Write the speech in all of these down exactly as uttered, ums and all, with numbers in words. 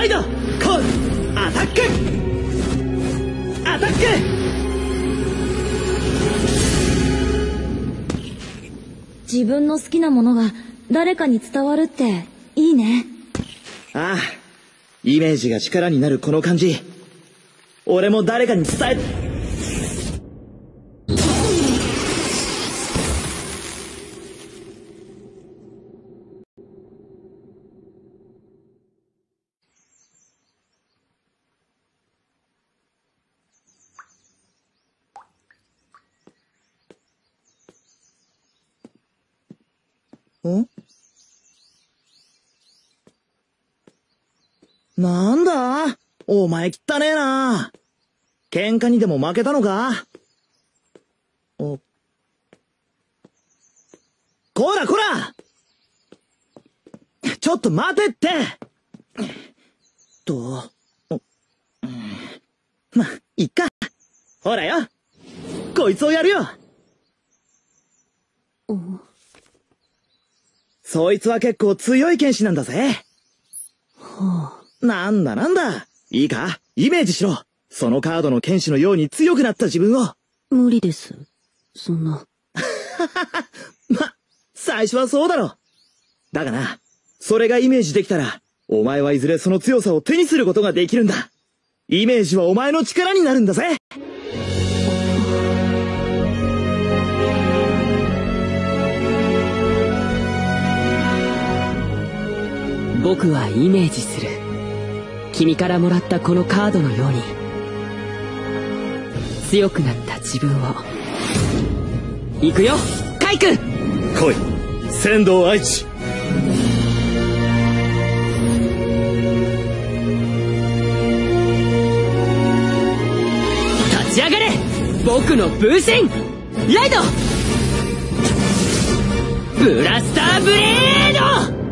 イドコールアタックアタック。 自分の好きなものが誰かに伝わるっていいね。 ああ、イメージが力になるこの感じ、俺も誰かに伝え。ん？なんだお前汚ねえな。喧嘩にでも負けたのか？お、こらこら、ちょっと待てって。と、ま、いっか。ほらよ、こいつをやるよ。そいつは結構強い剣士なんだぜ。はあ、なんだなんだ。いいか、イメージしろ。そのカードの剣士のように強くなった自分を。 無理です。そんな。 ま、最初はそうだろ。だがな、それがイメージできたら、お前はいずれその強さを手にすることができるんだ。イメージはお前の力になるんだぜ。 僕はイメージする。君からもらったこのカードのように強くなった自分を。行くよカイ君。 来い仙道愛知。 立ち上がれ僕の分身ライドブラスターブレード。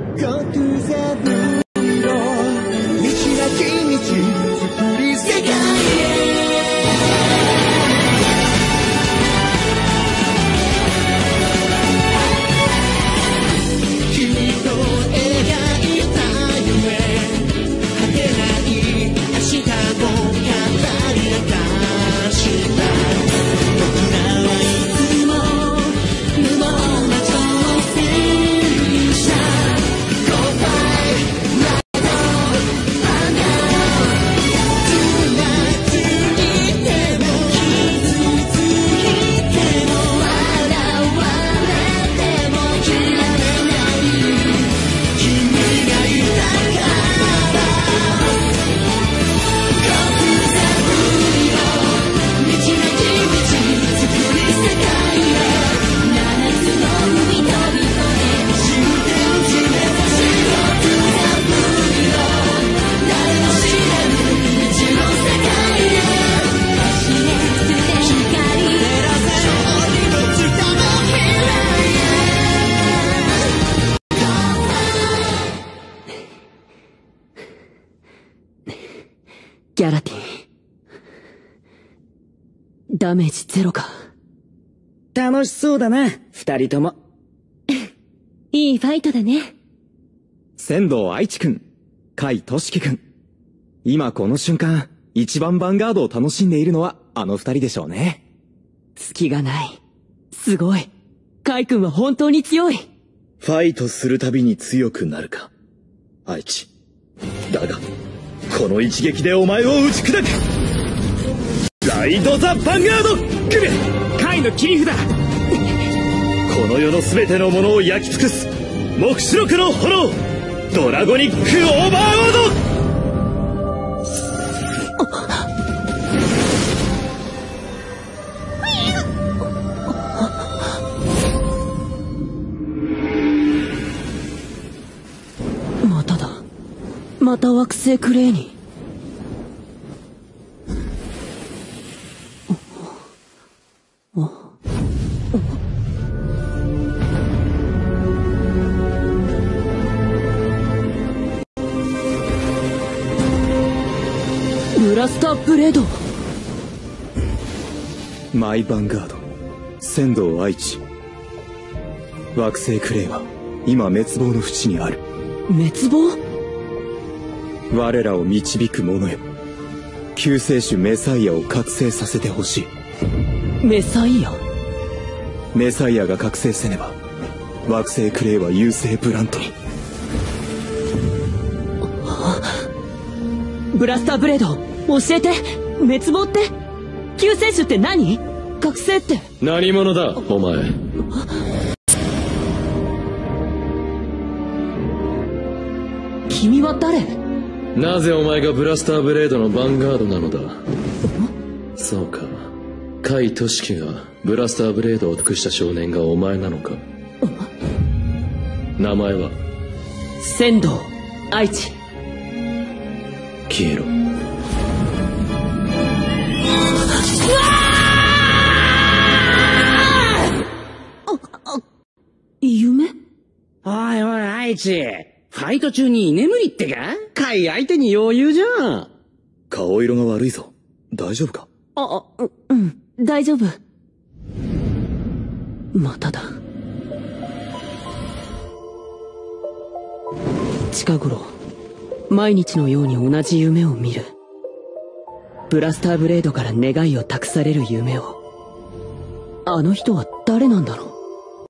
ギャラティンダメージゼロか。 楽しそうだな二人とも。 いいファイトだね。 仙道愛知くん、甲斐俊樹くん、今この瞬間一番ヴァンガードを楽しんでいるのはあの二人でしょうね。 隙がない。すごい。甲斐君は本当に強い。 ファイトするたびに強くなるか愛知。だがこの一撃でお前を打ち砕く。ライド・ザ・ヴァンガード。来る甲斐の切り札。この世の全てのものを焼き尽くす黙示録の炎、ドラゴニック・オーバーロード。まただ。また惑星クレーに。ブラスターブレード。 マイヴァンガード仙道愛知。惑星クレイは今滅亡の淵にある。 滅亡？ 我らを導く者よ、救世主メサイアを覚醒させてほしい。 メサイア？ メサイアが覚醒せねば惑星クレイは優勢ブラントに。 ブラスターブレード教えて。滅亡って救世主って何？覚醒って何者だお前。 君は誰？ なぜお前がブラスターブレードのヴァンガードなのだ。そうか、甲斐俊樹がブラスターブレードを託した少年がお前なのか。名前は？ 仙道愛知。 消えろ。 夢？ おいおい愛知、ファイト中に居眠りってか？甲斐相手に余裕じゃん。 顔色が悪いぞ。大丈夫か？ あ、う、うん、大丈夫。まただ。近頃、毎日のように同じ夢を見る。ブラスターブレードから願いを託される夢を。あの人は誰なんだろう。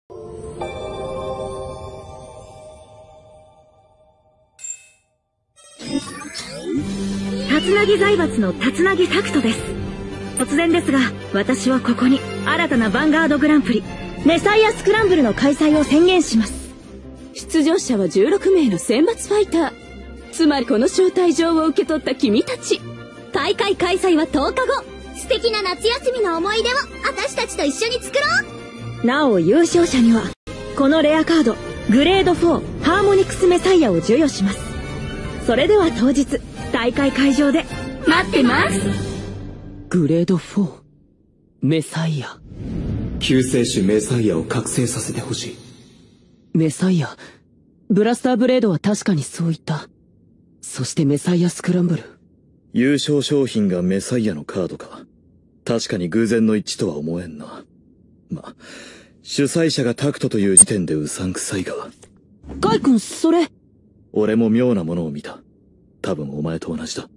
竜凪財閥の竜凪拓人です。突然ですが、私はここに新たなヴァンガードグランプリメサイアスクランブルの開催を宣言します。 出場者はじゅうろくめいの選抜ファイター。つまりこの招待状を受け取った君たち。 大会開催はとおかご。 素敵な夏休みの思い出を私たちと一緒に作ろう。なお優勝者にはこのレアカードグレードフォーハーモニクスメサイアを授与します。それでは当日大会会場で待ってます。 グレードフォーメサイア。 救世主メサイアを覚醒させてほしい。 メサイア。ブラスターブレードは確かにそう言った。そしてメサイアスクランブル。 優勝商品がメサイアのカードか。確かに偶然の一致とは思えんな。ま、主催者がタクトという時点でうさんくさいが。 カイ君、それ。 俺も妙なものを見た。多分お前と同じだ。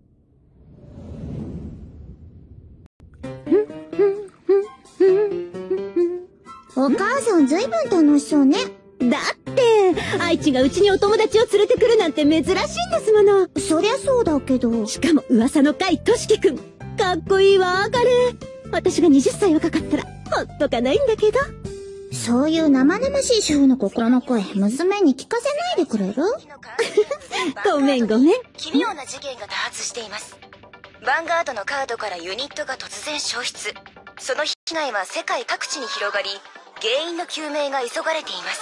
お母さんずいぶん楽しそうね。 だって愛知がうちにお友達を連れてくるなんて珍しいんですもの。 そりゃそうだけど。 しかも噂の甲斐俊樹くん、かっこいいわ彼。私がはたち若かったらほっとかないんだけど。 そういう生々しい主婦の心の声、娘に聞かせないでくれる？ ごめんごめん。 奇妙な事件が多発しています。ヴァンガードのカードからユニットが突然消失。その被害は世界各地に広がり、原因の究明が急がれています。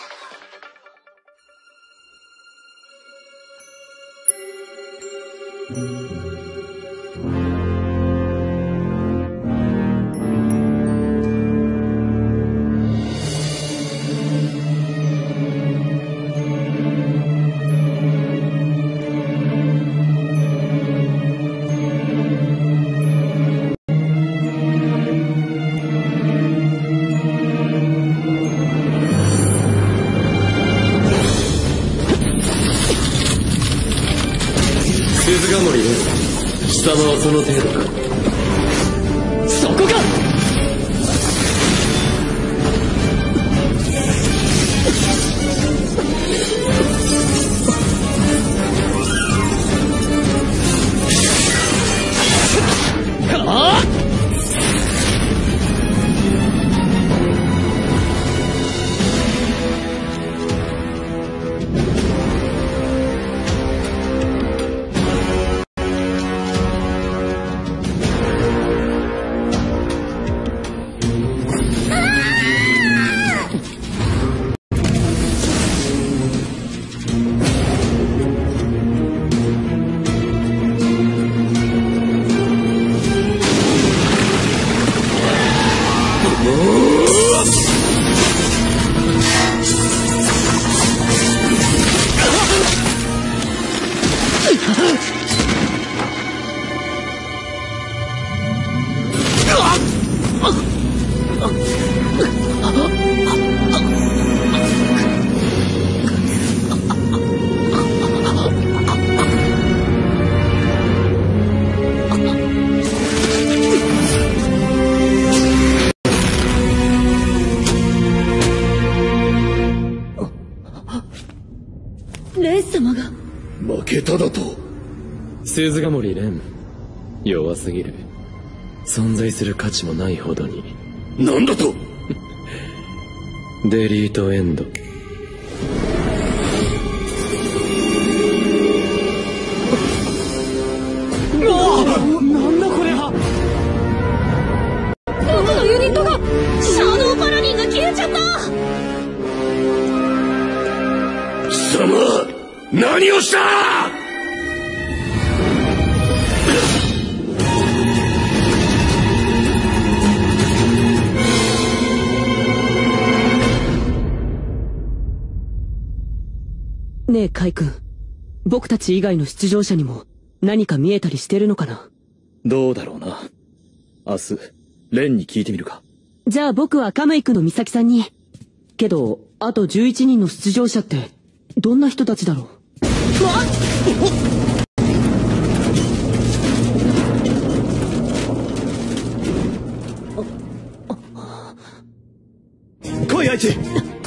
貴様はその程度か。 そこか。ああ！ レン様が負けただと。 鈴ヶ森蓮、弱すぎる。存在する価値もないほどに。 なんだと。 デリートエンド。 なんだこれは。 僕のユニットがシャドウパラディンが消えちゃった。 貴様何をした。 ねえカイ君、僕たち以外の出場者にも何か見えたりしてるのかな。 どうだろうな。明日レンに聞いてみるか。 じゃあ僕はカムイ君の美咲さんに。けどあとじゅういちにんの出場者ってどんな人たちだろう。 来い愛知。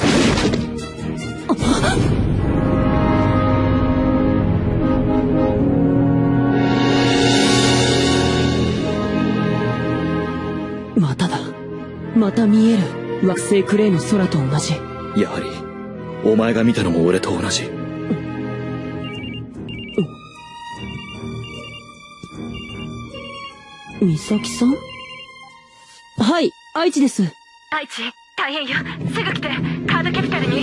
まただ。また見える。惑星クレイの空と同じ。 やはりお前が見たのも俺と同じ。 美咲さん。はい、愛知です。 愛知、大変よ。すぐ来て。カードキャピタルに。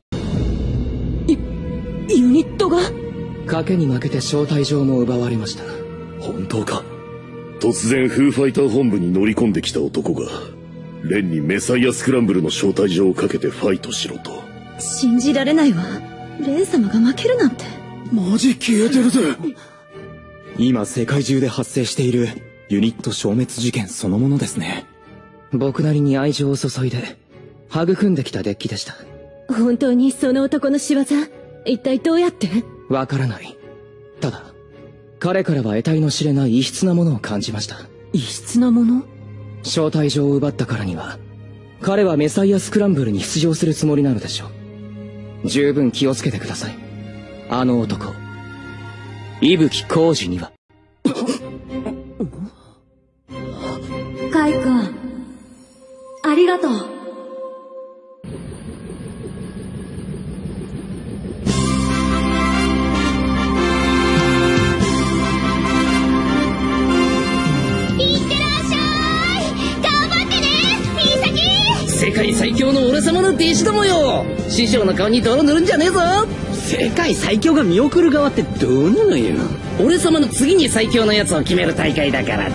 ユニットが。 賭けに負けて招待状も奪われました。 本当か。突然フーファイター本部に乗り込んできた男がレンにメサイアスクランブルの招待状をかけてファイトしろと。 信じられないわ。レン様が負けるなんて。 マジ消えてるぜ。 今世界中で発生しているユニット消滅事件そのものですね。 僕なりに愛情を注いで育んできたデッキでした。 本当にその男の仕業？一体どうやって？ わからない。ただ彼からは得体の知れない異質なものを感じました。 異質なもの？ 招待状を奪ったからには彼はメサイアスクランブルに出場するつもりなのでしょう。十分気をつけてください。あの男伊吹浩二には。 カイ君、ありがとう。 世界最強の俺様の弟子どもよ。師匠の顔に泥塗るんじゃねえぞ。世界最強が見送る側ってどうなのよ。俺様の次に最強のやつを決める大会だからだ。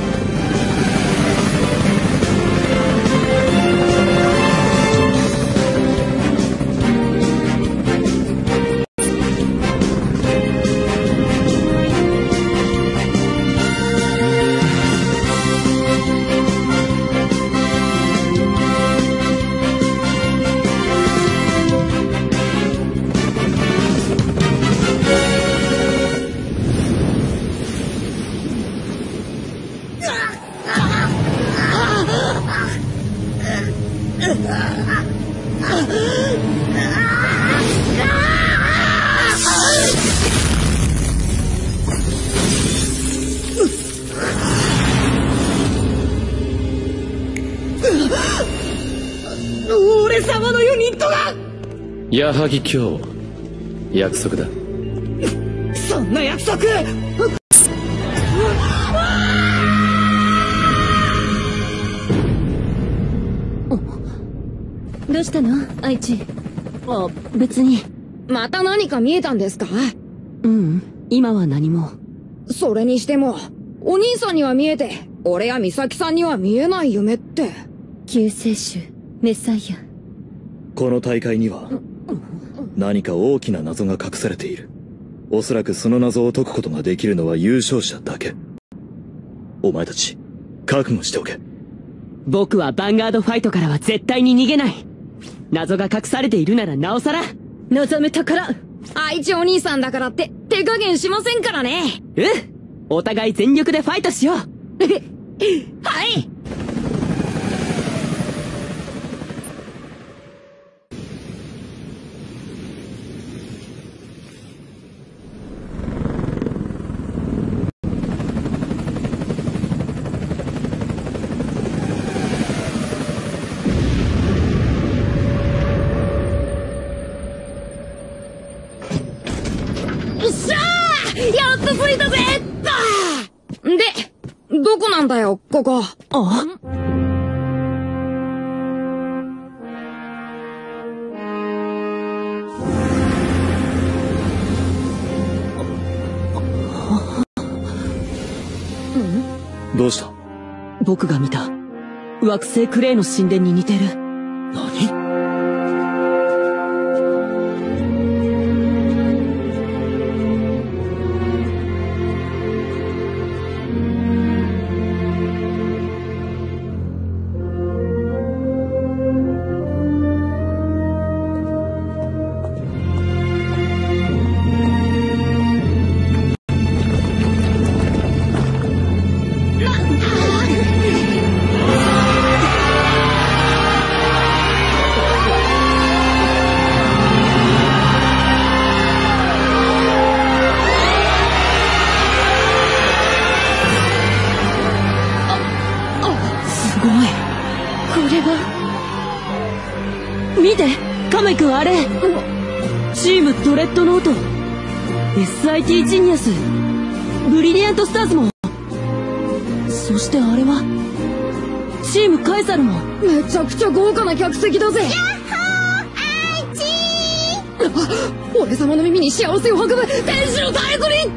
俺様のユニットが。 矢作今日約束だ。 そんな約束。 どうしたの愛知？ あ、別に。 また何か見えたんですか？ ううん、今は何も。 それにしてもお兄さんには見えて俺や美咲さんには見えない夢って。 救世主メサイア。 この大会には何か大きな謎が隠されている。おそらくその謎を解くことができるのは優勝者だけ。お前たち覚悟しておけ。 僕はヴァンガードファイトからは絶対に逃げない。謎が隠されているならなおさら望むところ。 愛知お兄さんだからって手加減しませんからね。 うん、お互い全力でファイトしよう。 はい。 着いたぜ。で、どこなんだよ、ここ。 あどうした？ 僕が見た惑星クレイの神殿に似てる。 何？ 見て、カムイ君あれ。チームドレッドノート、 エスアイティー ジニアス、ブリリアントスターズも、そしてあれはチームカエサルも。 めちゃくちゃ豪華な客席だぜ。やっほー、愛知ー。 俺様の耳に幸せを運ぶ天使の大グリン。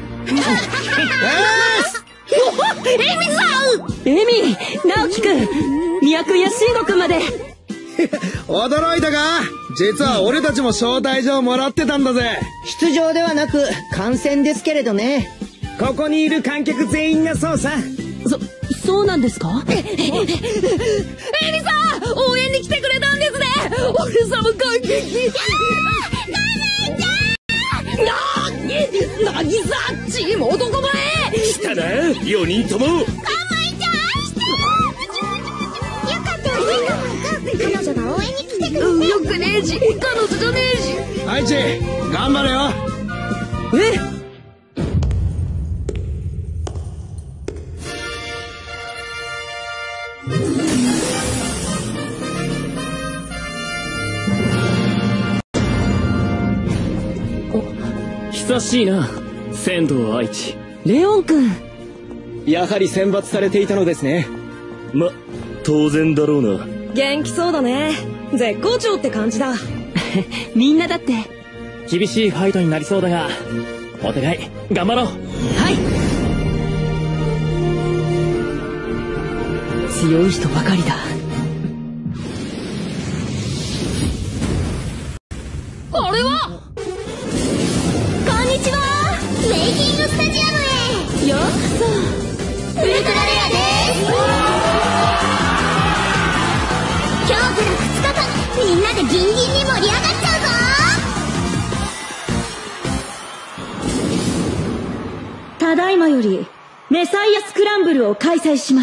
エミさん、 エミ、直樹君、ミヤ君やシンゴ君まで。 驚いたか？実は俺たちも招待状もらってたんだぜ。 出場ではなく観戦ですけれどね。 ここにいる観客全員がそうさ。 そ、そうなんですか？ エミさん、応援に来てくれたんですね。俺様感激。なぎさ、チーム男前。 来たな、よにんとも。 彼女が応援に来てくれて。 よくねえし、彼女じゃねえし。 愛知、頑張れよ。 え？ お、久しいな、仙道愛知。 レオン君、 やはり選抜されていたのですね。 ま、当然だろうな。 元気そうだね。絶好調って感じだ。 みんなだって。 厳しいファイトになりそうだが、お互い頑張ろう。 はい。強い人ばかりだ。 あれは？ こんにちは。メイキングスタジアムへようこそ。ウルトラレアです。今日からふつかかん、みんなでギンギンに盛り上がっちゃうぞ。 ただいまよりメサイアスクランブルを開催します。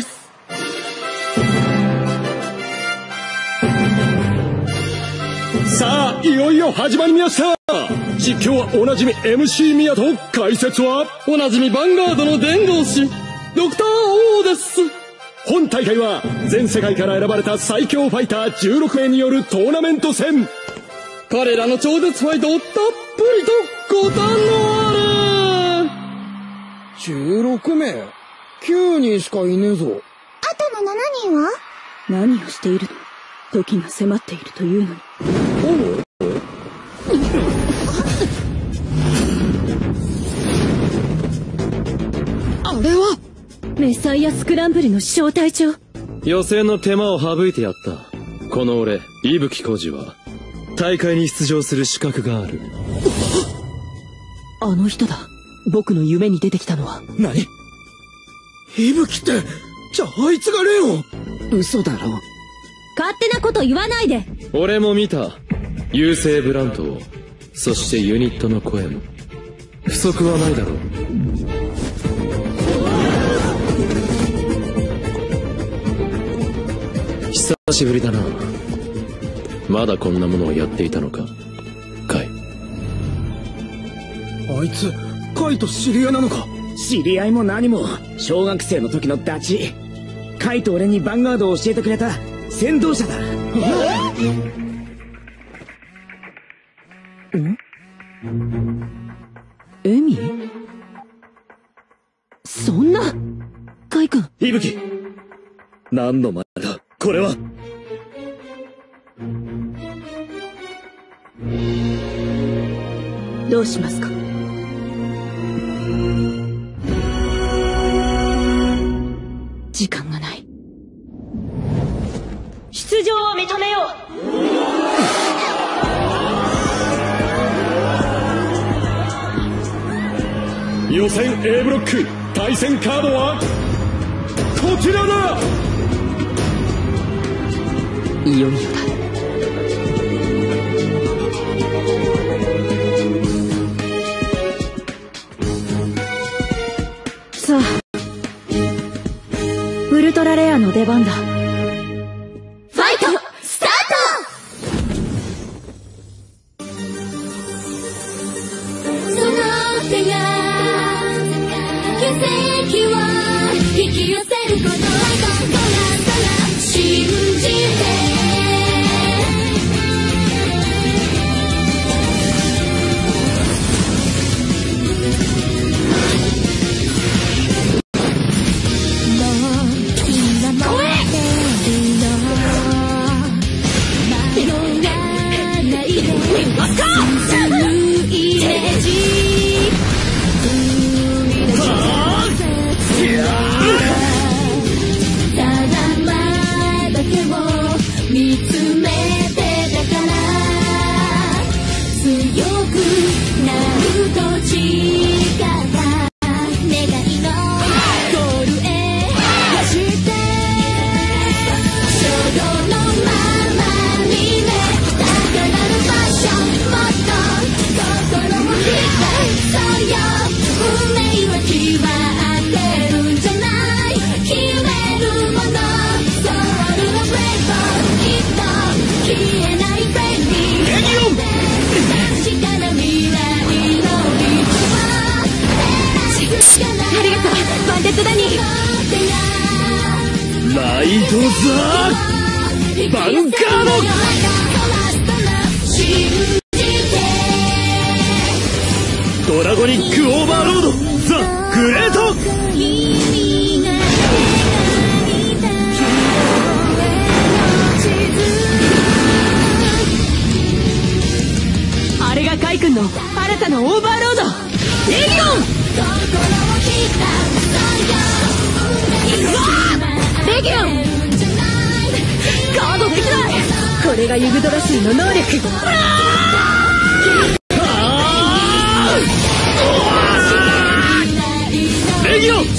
さあ、いよいよ始まりました。実況はおなじみ エムシー ミヤと、解説はおなじみヴァンガードの伝道師ドクター王です。 本大会は全世界から選ばれた最強ファイターじゅうろくめいによるトーナメント戦。 彼らの超絶ファイトをたっぷりとご堪能あれ。 じゅうろくめい、きゅうにんしかいねえぞ。 あとのしちにんは？ 何をしているの？時が迫っているというのに。 あれはメサイアスクランブルの招待状。 予選の手間を省いてやった。この俺、伊吹浩二は大会に出場する資格がある。 あの人だ。僕の夢に出てきたのは。 何？伊吹って、じゃああいつがレオン？ 嘘だろ。 勝手なこと言わないで。 俺も見た。優勢ブラントを、そしてユニットの声も。不足はないだろう。久しぶりだな。まだこんなものをやっていたのか、カイ。 あいつ、カイと知り合いなのか？ 知り合いも何も、小学生の時のダチ。カイと俺にヴァンガードを教えてくれた先導者だ。 ん？エミ？ そんな。カイ君。 伊吹、何の真似だこれは。 どうしますか？時間がない。 出場を認めよう。予選 A ブロック対戦カードはこちらだ。 いよいよだ。 さあ、ウルトラレアの出番だ。 ファイトスタート。その手が奇跡を引き寄せることはどこなんだ。信じてライドザーバンガードドラゴニックオーバーロードザ・グレート。 あれがカイ君の新たなオーバーロードレギオン。レギオンガードできない。これがユグドラスイの能力。 レギオン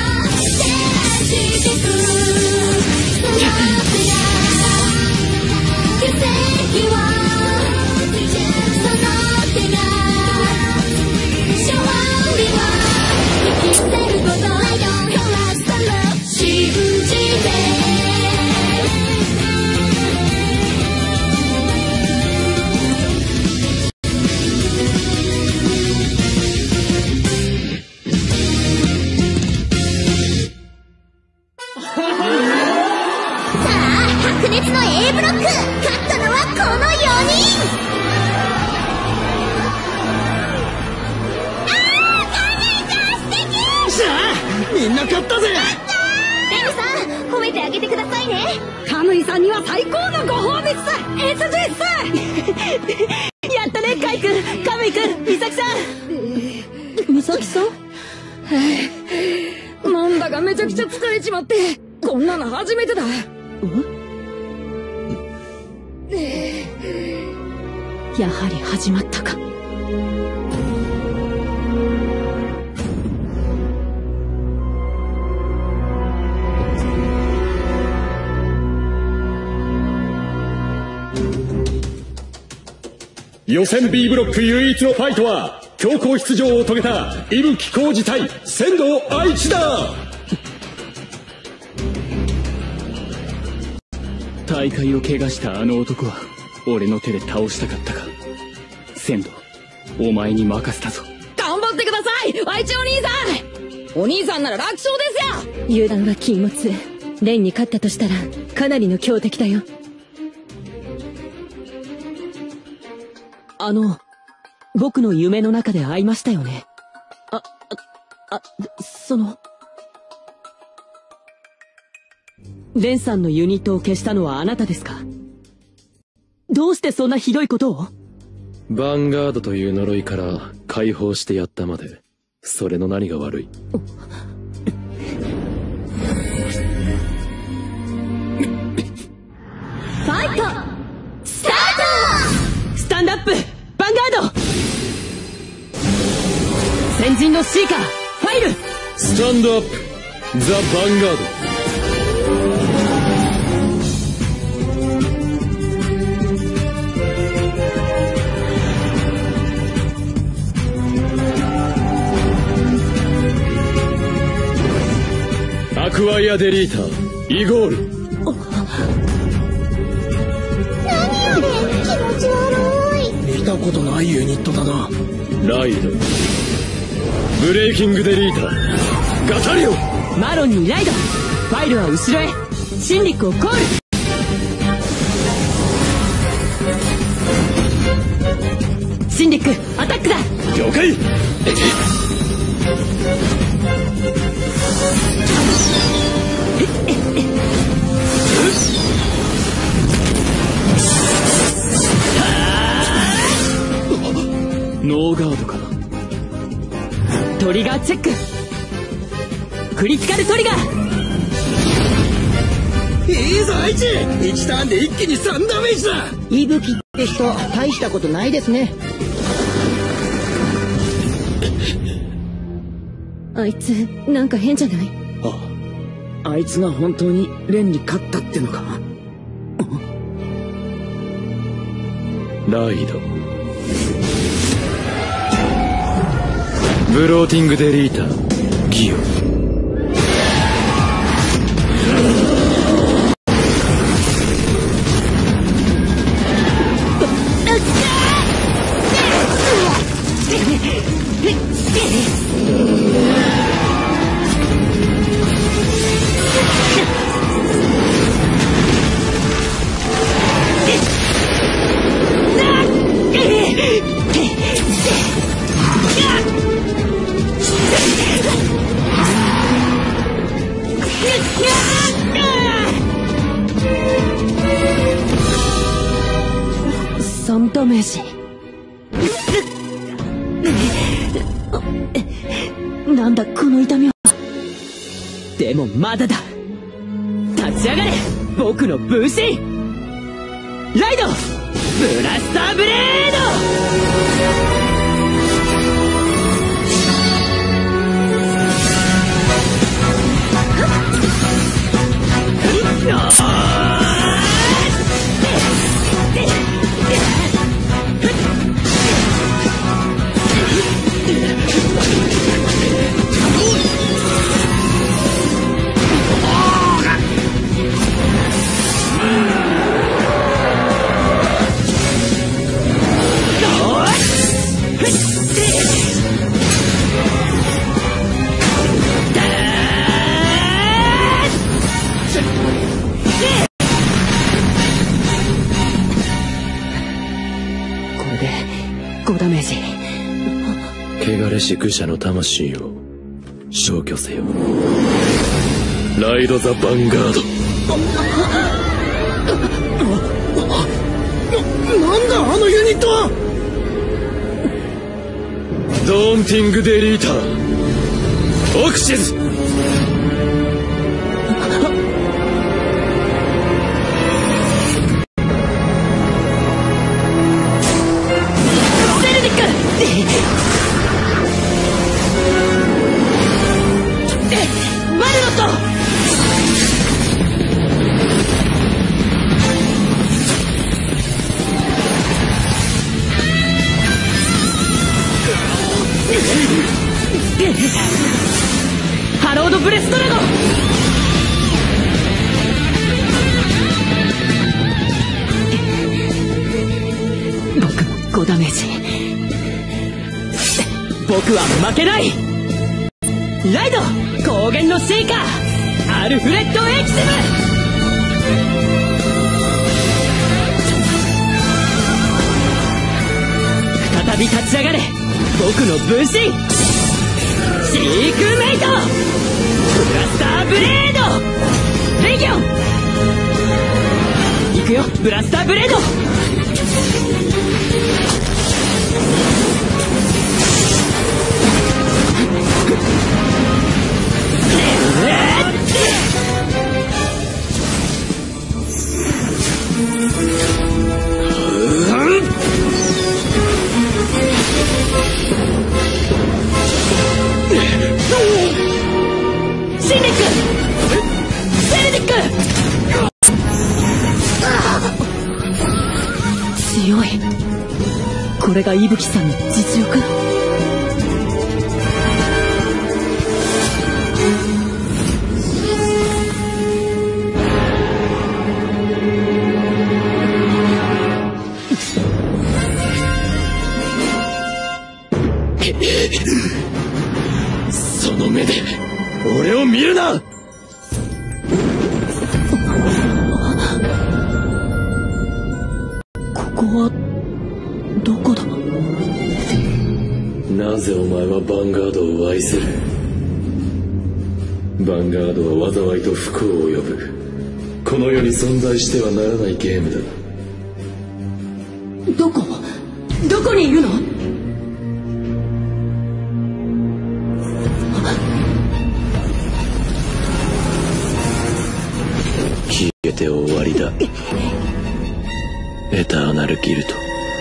白熱の A ブロック、勝ったのはこのよにん。あー、カネちゃん素敵。 さあみんな勝ったぜ。 レミさん褒めてあげてくださいね。 カムイさんには最高のご褒美っす。 エスジー っす。やったねカイ君、カムイ君、ミサキさん。ミサキさん、なんだかめちゃくちゃ疲れちまって、こんなの初めてだ。やはり始まったか。 予選 B ブロック唯一のファイトは強行出場を遂げた伊吹浩二対仙道愛知だ。 大会を怪我したあの男は俺の手で倒したかったか。仙道、お前に任せたぞ。 頑張ってください愛知お兄さん。お兄さんなら楽勝ですよ。 油断は禁物。蓮に勝ったとしたらかなりの強敵だよ。 あの、僕の夢の中で会いましたよね。あ、あ、あ、その、 レンさんのユニットを消したのはあなたですか？どうしてそんなひどいことを？ ヴァンガードという呪いから解放してやったまで、それの何が悪い？ ファイトスタート！スタンドアップヴァンガード！先人のシーカーファイル！ スタンドアップザ・ヴァンガード！アクワイアデリーターイゴール。 何あれ、気持ち悪い。 見たことないユニットだな。 ライドブレイキングデリーターガタリオ。 マロンにライド。ファイルは後ろへ。シンリックをコール。シンリックアタックだ。 了解。 ノーガードか。 トリガーチェック。クリティカルトリガー。 いいぞ愛知、いちターンで一気にさんダメージだ。 息吹って人大したことないですね。 あいつなんか変じゃない？ あ、あいつが本当にレンに勝ったってのか？ ライドブローティングデリーターギオ。 さんダメージ。なんだこの痛みは。でもまだだ。立ち上がれ僕の分身ライドブラスターブレード。ごダメージ。 汚れし愚者の魂を消去せよ。ライド・ザ・ヴァンガード。 なんだあのユニットは。 ドーンティングデリーターオクシズ。 ハロードブレスドラゴン。僕もごダメージ。僕は負けない。ライド高原のシーカーアルフレッドエキシム。再び立ち上がれ僕の分身シークメイトブラスターブレードレギオンくよブラスターブレード。シンディック！セルディック！強い。これが伊吹さんの実力？ その目で俺を見るな。 ここはどこだ？ なぜお前はヴァンガードを愛する？ヴァンガードは災いと不幸を呼ぶ、この世に存在してはならないゲームだ。 どこ？どこにいるの？ 消えて終わりだ。エターナルギルト。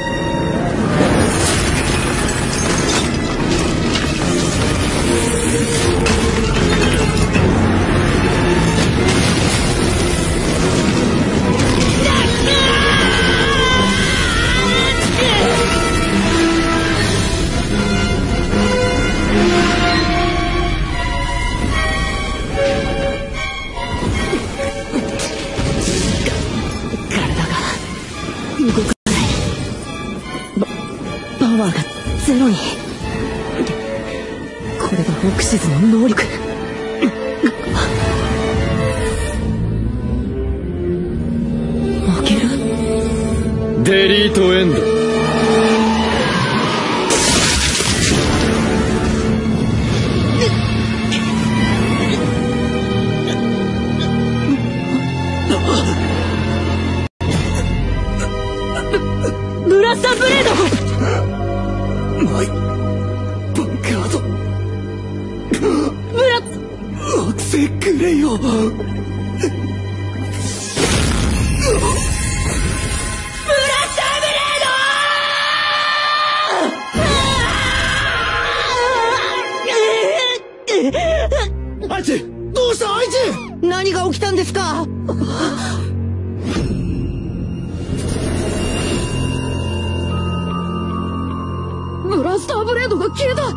パワーがゼロに。これがオクシズの能力。負ける？ デリートエンド。 ブラスターブレード！ マイヴァンガード。 ブラ惑星グレイを。 ブラスターブレード！ 愛知、どうした愛知？何が起きたんですか？ ブラスターブレードが消えた。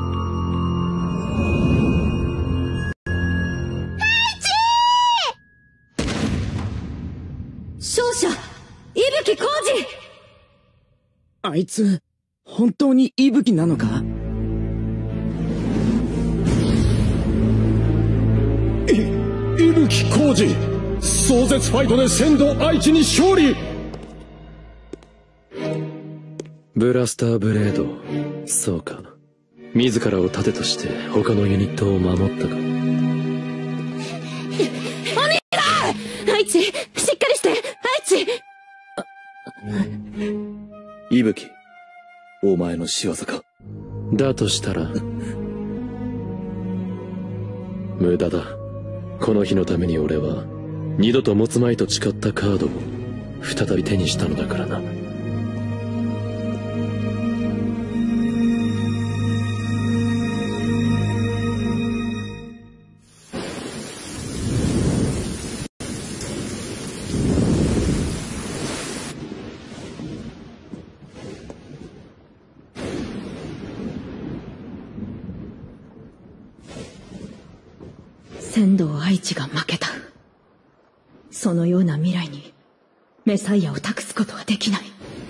勝者伊吹浩二。 あいつ本当に伊吹なのか？ い伊吹浩二、壮絶ファイトで仙道愛知に勝利。 ブラスターブレード、そうか。自らを盾として他のユニットを守ったか。 お兄だ！愛知、しっかりして、愛知。 伊吹、お前の仕業か？ だとしたら無駄だ。この日のために俺は二度と持つまいと誓ったカードを再び手にしたのだからな。 仙道愛知が負けた。そのような未来にメサイアを託すことはできない。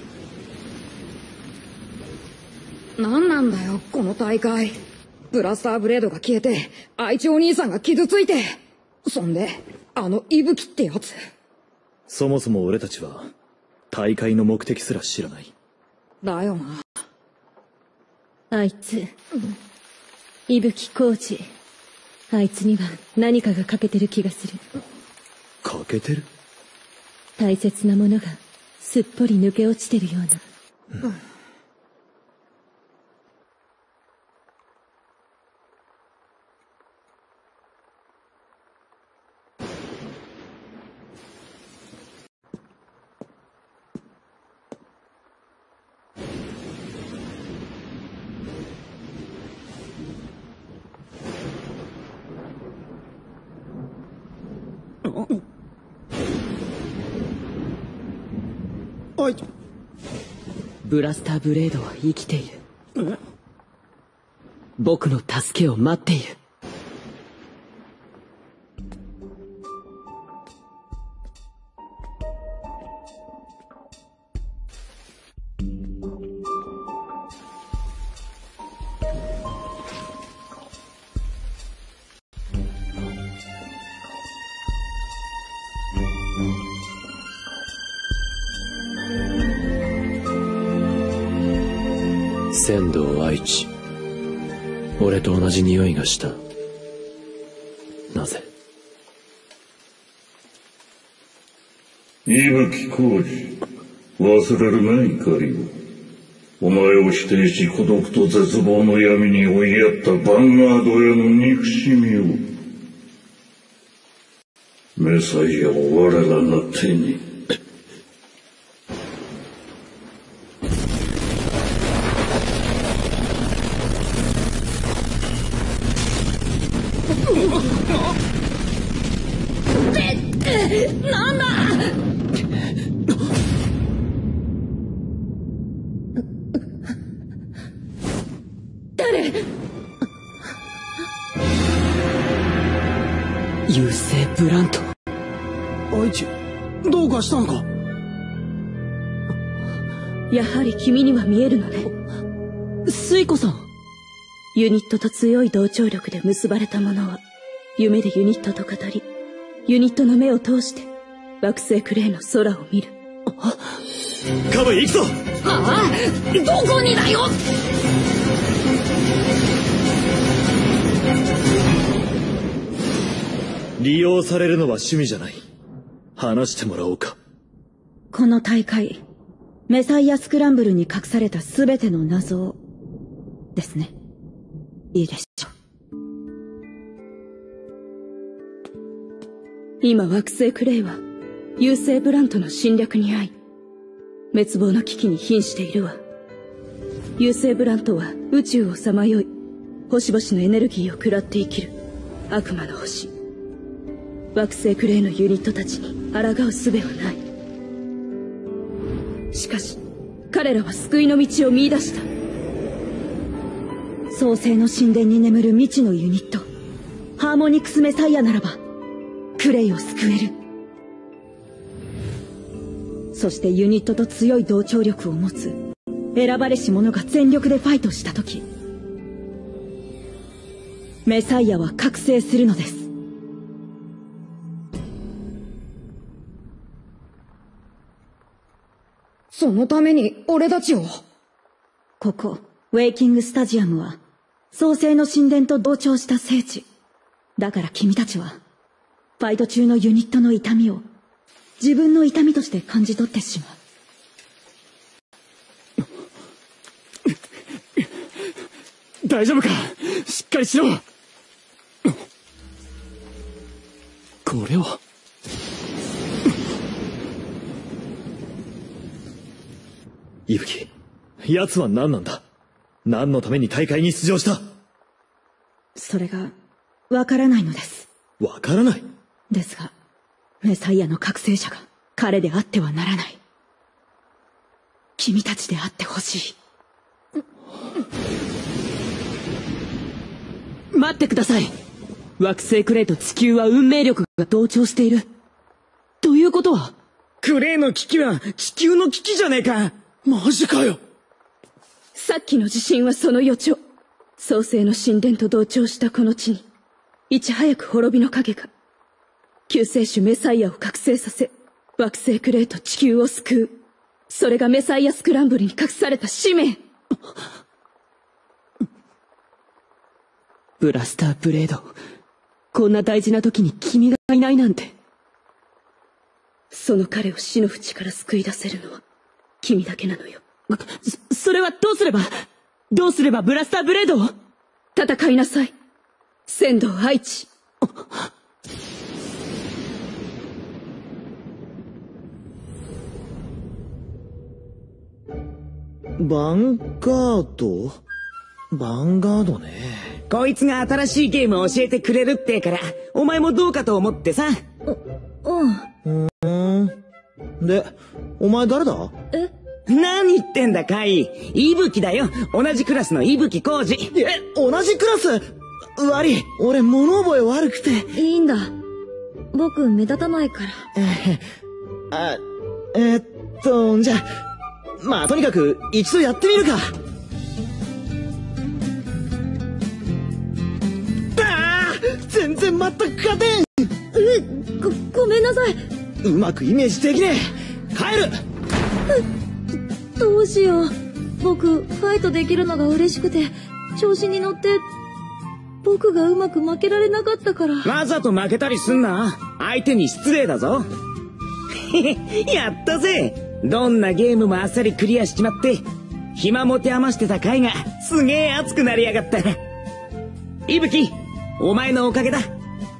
何なんだよこの大会。ブラスターブレードが消えて愛知お兄さんが傷ついて、そんであの伊吹ってやつ。 そもそも俺たちは大会の目的すら知らない。 だよな。 あいつ、伊吹浩二、あいつには何かが欠けてる気がする。 欠けてる？ 大切なものがすっぽり抜け落ちてるような。うん。 ブラスターブレードは生きている。僕の助けを待っている。 仙道愛知、俺と同じ匂いがした。なぜ？ 伊吹浩二、忘れるな怒りを。お前を否定し孤独と絶望の闇に追いやったヴァンガードへの憎しみを。メサイアを我らの手に。 なんだ！誰？ 優勢ブラント。 愛知、どうかしたのか？ やはり君には見えるのね。 スイコさん。 ユニットと強い同調力で結ばれた者は夢でユニットと語り、ユニットの目を通して惑星クレイの空を見る。 カムイ行くぞ！ ああ、どこにだよ！ 利用されるのは趣味じゃない。話してもらおうか。 この大会、メサイアスクランブルに隠された全ての謎をですね。いいでしょう。今惑星クレイは優勢ブラントの侵略に遭い滅亡の危機に瀕しているわ。優勢ブラントは宇宙をさまよい星々のエネルギーを食らって生きる悪魔の星。惑星クレイのユニットたちに抗う術はない。しかし彼らは救いの道を見出した。創世の神殿に眠る未知のユニットハーモニクスメサイアならばクレイを救える。そしてユニットと強い同調力を持つ選ばれし者が全力でファイトした時、メサイアは覚醒するのです。 そのために俺たちを。 ここウェイキングスタジアムは創世の神殿と同調した聖地だから、君たちはファイト中のユニットの痛みを自分の痛みとして感じ取ってしまう。 大丈夫か？しっかりしろ。これは伊吹、奴は何なんだ？何のために大会に出場した？ それがわからないのです。 わからない？ ですがメサイアの覚醒者が彼であってはならない。君たちであってほしい。待ってください。惑星クレイと地球は運命力が同調している。ということはクレイの危機は地球の危機じゃねえか。マジかよ。 さっきの地震はその予兆。創世の神殿と同調したこの地にいち早く滅びの影が救世主メサイアを覚醒させ惑星クレイと地球を救う。それがメサイアスクランブルに隠された使命。 ブラスターブレード、こんな大事な時に君がいないなんて。 その彼を死の淵から救い出せるのは君だけなのよ。 そ、それはどうすれば、どうすればブラスターブレードを？ 戦いなさい。仙道愛知。 ヴァンガード？ヴァンガードね。 こいつが新しいゲームを教えてくれるってから、お前もどうかと思ってさ。 うん。 うーん。で、お前誰だ？ え？何言ってんだカイ。伊吹だよ。同じクラスの伊吹浩二。 え、同じクラス？悪い。俺物覚え悪くて。 いいんだ。僕目立たないから。 あ、えー、っと、じゃあ、まあとにかく一度やってみるか。あー、全然全く勝てん。 え、ご、ごめんなさい。 うまくイメージできねえ。帰る。 どうしよう。僕、ファイトできるのが嬉しくて、調子に乗って、僕がうまく負けられなかったから。 わざと負けたりすんな。相手に失礼だぞ。やったぜ。どんなゲームもあっさりクリアしちまって、暇持て余してたカイがすげえ熱くなりやがった。伊吹、お前のおかげだ。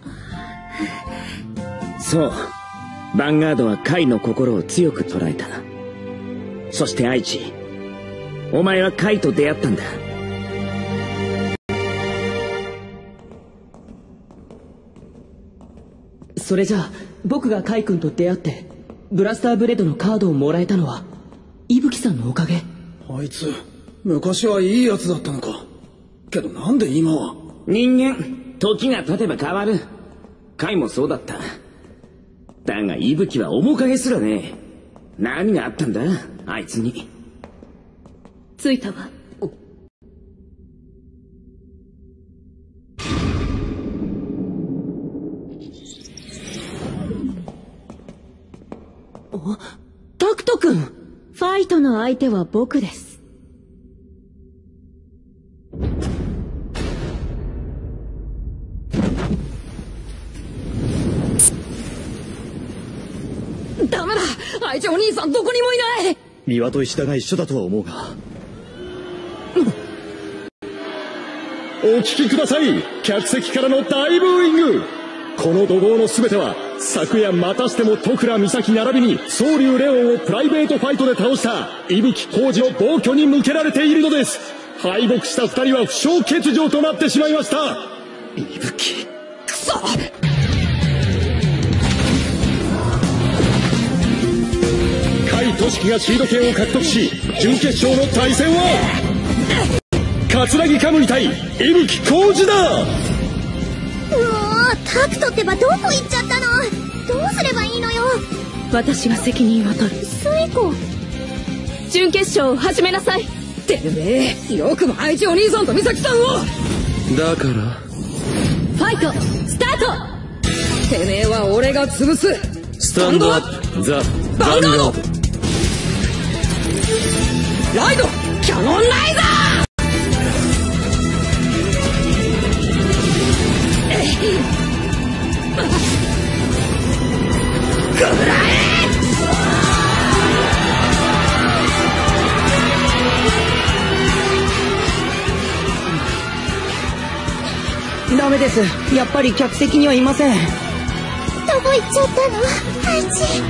そう。ヴァンガードはカイの心を強く捉えた。そして愛知、お前はカイと出会ったんだ。 それじゃあ僕がカイ君と出会ってブラスターブレードのカードをもらえたのは伊吹さんのおかげ？ あいつ昔はいいやつだったのか。けどなんで今は。 人間時が経てば変わる。カイもそうだった。だが伊吹は面影すらねえ。何があったんだあいつに。 着いたわ。 タクト君。 ファイトの相手は僕です。 ダメだ。愛知お兄さんどこにもいない。 三輪と石田が一緒だとは思うが、 お聞きください。客席からの大ブーイング。この怒号の全ては昨夜またしても戸倉美咲並びに宗龍レオンをプライベートファイトで倒した伊吹浩二の暴挙に向けられているのです。敗北した二人は負傷欠場となってしまいました。 伊吹、 くそ。 甲斐俊樹がシード権を獲得し、準決勝の対戦は桂木カムイ対伊吹浩二だ。 うおー、タクトってばどこ行っちゃったの。どうすればいいのよ。 私が責任を取る。 最高。 準決勝を始めなさい。 てめえ、よくも愛知お兄さんと美咲さんを。 だからファイトスタート。 てめえは俺が潰す。 スタンドアップザ・ヴァンガード。 ライドキャノンライザー。くらえ。ダメです。やっぱり客席にはいません。 どこ行っちゃったの愛知。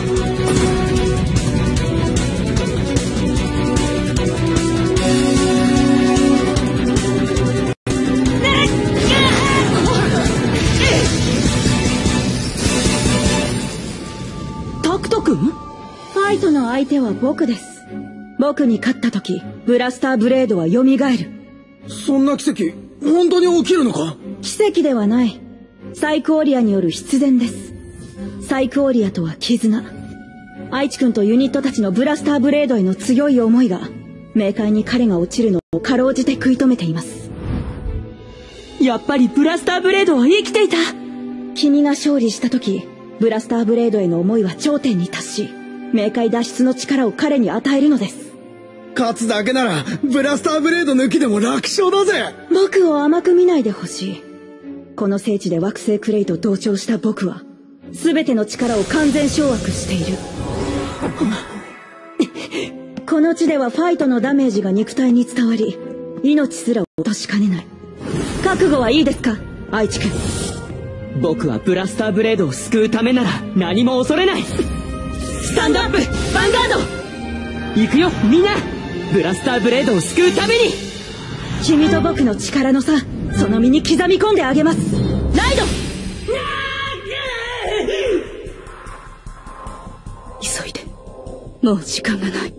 ファイトの相手は僕です。僕に勝った時、ブラスターブレードは蘇る。 そんな奇跡、本当に起きるのか？ 奇跡ではない。サイクオリアによる必然です。サイクオリアとは絆。愛知くんとユニットたちのブラスターブレードへの強い思いが、明快に彼が落ちるのをかろうじて食い止めています。 やっぱりブラスターブレードは生きていた。 君が勝利した時、ブラスターブレードへの思いは頂点に達し、冥界脱出の力を彼に与えるのです。 勝つだけならブラスターブレード抜きでも楽勝だぜ。 僕を甘く見ないでほしい。この聖地で惑星クレイと同調した僕は全ての力を完全掌握している。この地ではファイトのダメージが肉体に伝わり、命すら落としかねない。覚悟はいいですか、愛知君。 僕はブラスターブレードを救うためなら何も恐れない。スタンドアップヴァンガード。行くよみんな、ブラスターブレードを救うために。 君と僕の力の差、その身に刻み込んであげます。ライド。急いで、もう時間がない。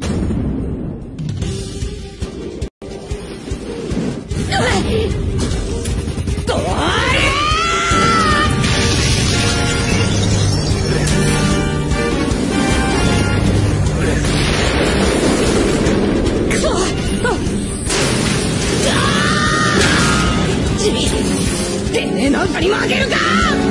てめえなんかに負けるか。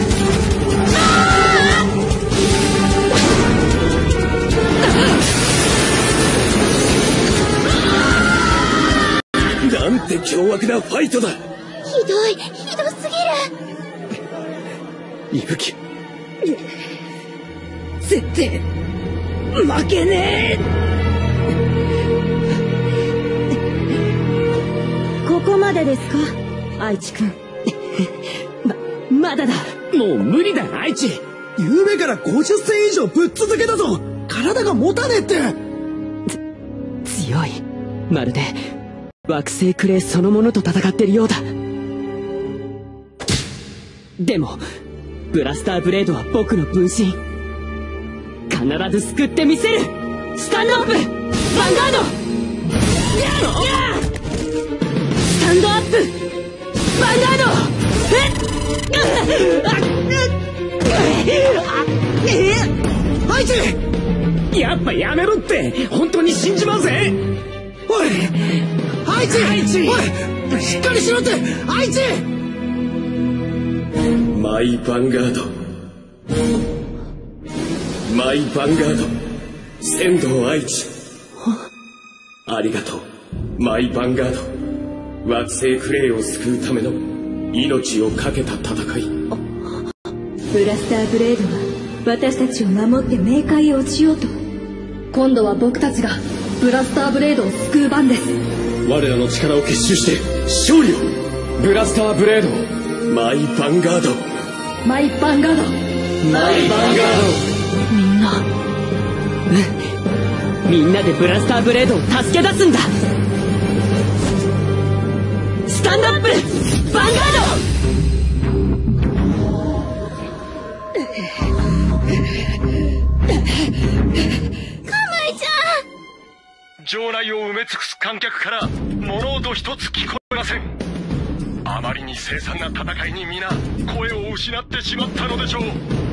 なんて凶悪なファイトだ。 ひどい、ひどすぎる。伊吹、 絶対負けねえ。 ここまでですか、愛知くん。 ま、まだだ。 もう無理だよ、愛知。ゆうべからごじゅっ戦以上ぶっ続けだぞ。体が持たねえって。 つ、強い。まるで、惑星クレイそのものと戦ってるようだ。でも、ブラスターブレードは僕の分身。必ず救ってみせる。スタンドアップヴァンガード。スタンドアップヴァンガード。 愛知、やっぱやめろって。本当に死んじまうぜ。おい愛知、愛知、おいしっかりしろって愛知。 マイヴァンガード、マイヴァンガード、仙道愛知。ありがとうマイヴァンガード。惑星クレイを救うための命を懸けた戦い。 ブラスターブレードは私たちを守って冥界へ落ちようと。 今度は僕たちがブラスターブレードを救う番です。 我らの力を結集して勝利を。ブラスターブレード、マイヴァンガード、 マイヴァンガード、 マイヴァンガード。 みんな、うん、みんなでブラスターブレードを助け出すんだ。スタンドアップヴァンガード。 場内を埋め尽くす観客から物音一つ聞こえません。あまりに凄惨な戦いに皆声を失ってしまったのでしょう。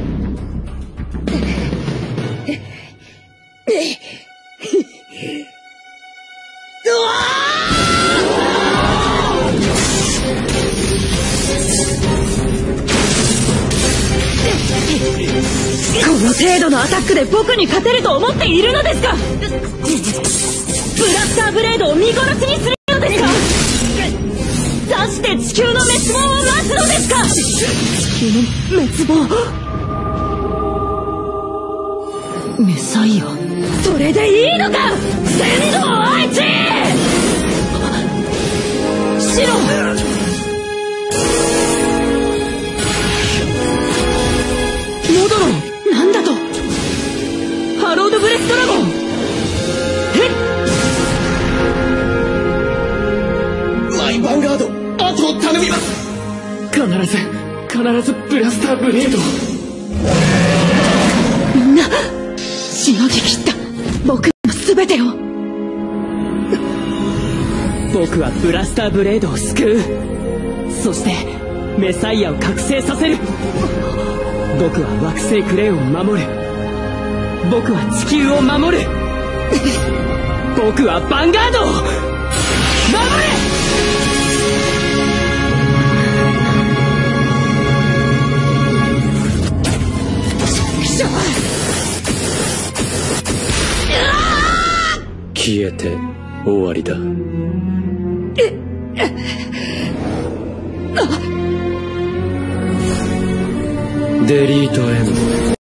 この程度のアタックで僕に勝てると思っているのですか。ブラスターブレードを見殺しにするのですか。刺して地球の滅亡を待つのですか。 地球の滅亡。メサイア。 それでいいのか仙道愛知。シロモドロン、なんだと。ハロードブレスドラゴン。 マイヴァンガード、あとを頼みます。 必ず必ずブラスターブレード。 みんなしのぎ切った僕の全てを。 僕はブラスターブレードを救う。そしてメサイアを覚醒させる。僕は惑星クレイを守る。僕は地球を守る。僕はヴァンガードを守れ。 消えて終わりだ。 デリートエンド。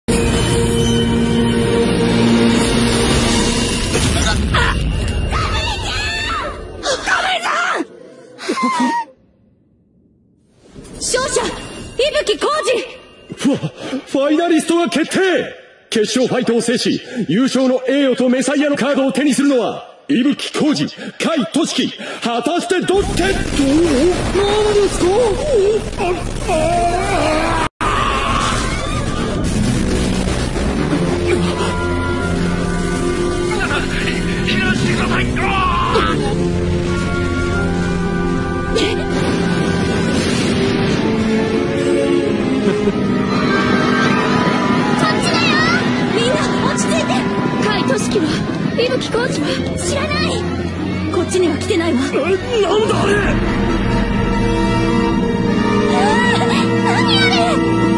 勝者伊吹浩二。 ファファイナリストが決定。決勝ファイトを制し優勝の栄誉とメサイアのカードを手にするのは伊吹浩二、甲斐俊樹。果たしてどってどうなんですか。ああ避難してください。 としきは伊吹コーチは知らない。こっちには来てないわ。 なんだあれ。何あれ。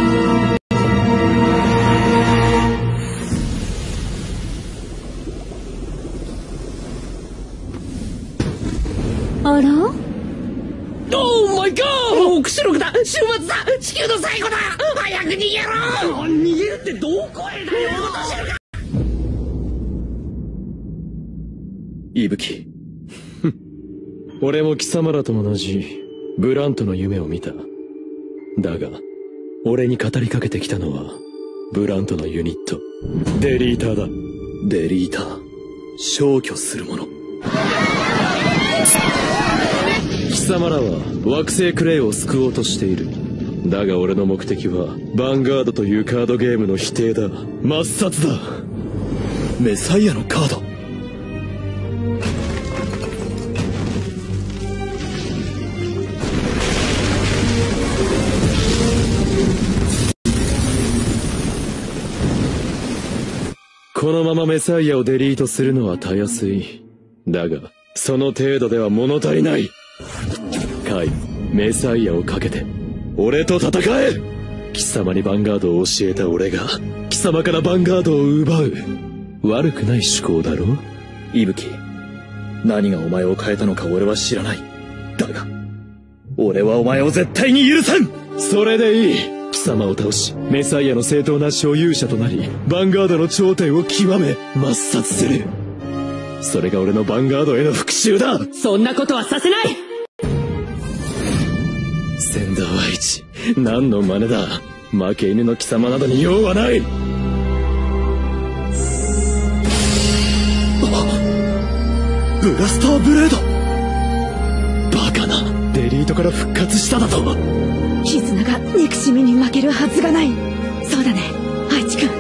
あら、 オーマイガー。もう釧路だ。週末だ。地球の最後だ。早く逃げろ。逃げるってどこへだよ。 伊吹俺も貴様らと同じブラントの夢を見た。だが俺に語りかけてきたのはブラントのユニットデリーターだ。 デリーター、消去するもの。 貴様らは惑星クレイを救おうとしている。だが俺の目的はヴァンガードというカードゲームの否定だ。抹殺だ。 メサイアのカード。 このままメサイアをデリートするのはたやすい。だがその程度では物足りない。カイ、メサイアをかけて俺と戦え。貴様にヴァンガードを教えた俺が貴様からヴァンガードを奪う。悪くない思考だろ。 伊吹、何がお前を変えたのか俺は知らない。だが俺はお前を絶対に許さん。 それでいい。貴様を倒しメサイアの正当な所有者となりヴァンガードの頂点を極め抹殺する。それが俺のヴァンガードへの復讐だ。 そんなことはさせない。 仙道愛知、何の真似だ。負け犬の貴様などに用はない。 ブラスターブレード。 バカな。デリートから復活しただと。 絆が憎しみに負けるはずがない。そうだね、愛知く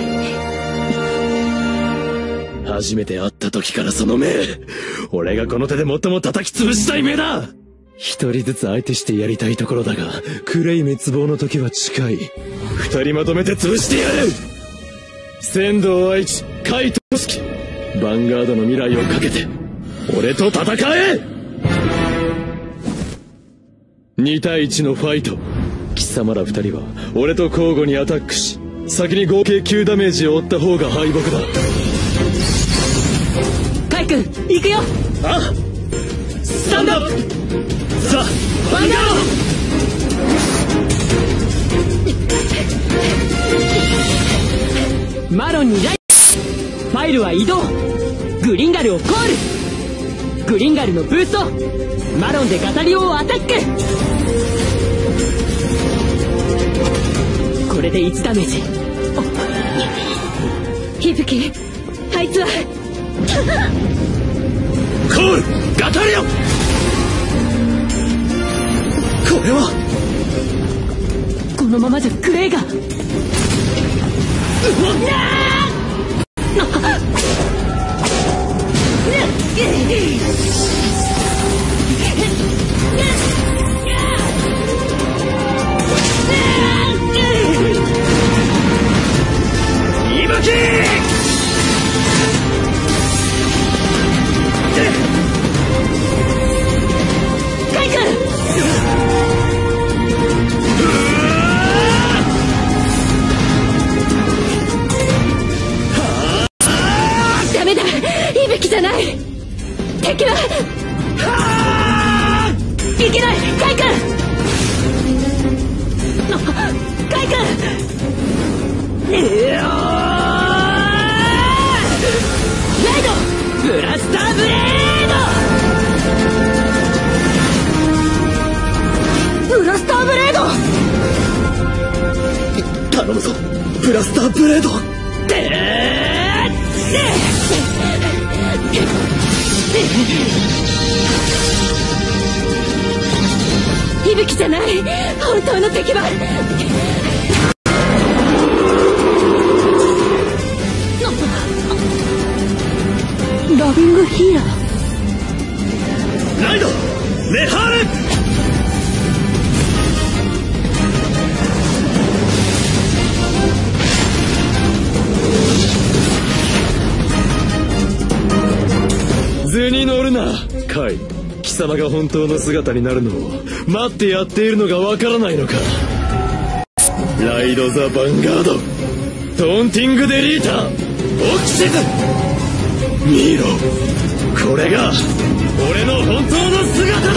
ん。 初めて会った時からその目、俺がこの手で最も叩き潰したい目だ。一人ずつ相手してやりたいところだがクレイ滅亡の時は近い。二人まとめて潰してやる。仙道愛知、甲斐俊樹、ヴァンガードの未来をかけて俺と戦え。に対いちのファイト。貴様ら二人は俺と交互にアタックし先に合計きゅうダメージを負った方が敗北だ。 カイ君行くよ。 ああ、 スタンドアップザ・ヴァンガード。マロンにライファイルは移動。グリンガルをコール。グリンガルのブースト。マロンでガタリオをアタック。これでいちダメージ。 伊吹、あいつはコールガタリオン。これはこのままじゃクレイが。うわっ、 伊吹カイ君。 ダメだ、伊吹じゃない。敵は。いけない、カイ君。カイカイ君。うおーライドブラスターブレード。ブラスターブレード頼むぞブラスターブレード。 息吹じゃない。本当の敵はラビングヒーラー。 ライドネハーレ。 図に乗るなカイ。貴様が本当の姿になるのを待ってやっているのがわからないのか。ライド・ザ・ヴァンガードトーンティング・デリーターオキシズ。見ろこれが俺の本当の姿だ。